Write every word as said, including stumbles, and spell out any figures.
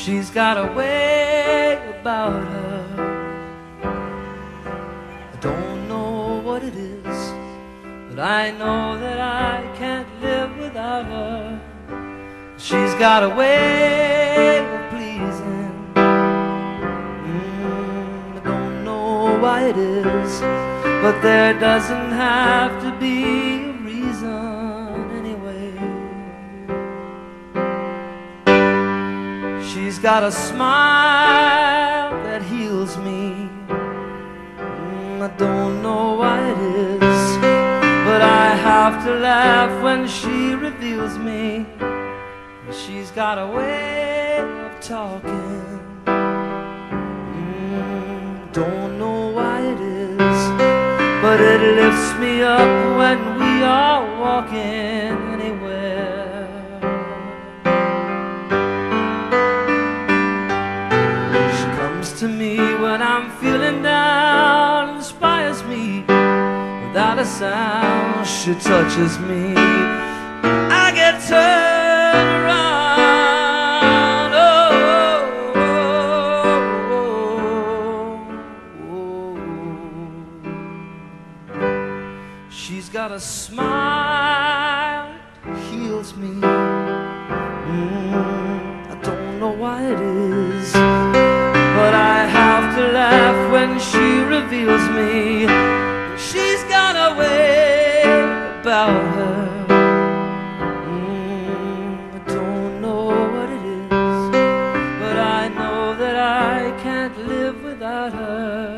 She's got a way about her. I don't know what it is, but I know that I can't live without her. She's got a way of pleasing. mm, I don't know why it is, but there doesn't have to be a reason anyway. She's got a smile that heals me. mm, I don't know why it is, but I have to laugh when she reveals me. She's got a way of talking. mm, Don't know why it is, but it lifts me up when we are walking anywhere. She comes to me when I'm feeling down, inspires me without a sound. She touches me, I get turned around. Oh, oh, oh, oh. She's got a smile that heals me. mm, I don't know why it is, but I have to laugh when she reveals me. She's got a way about her. Without her.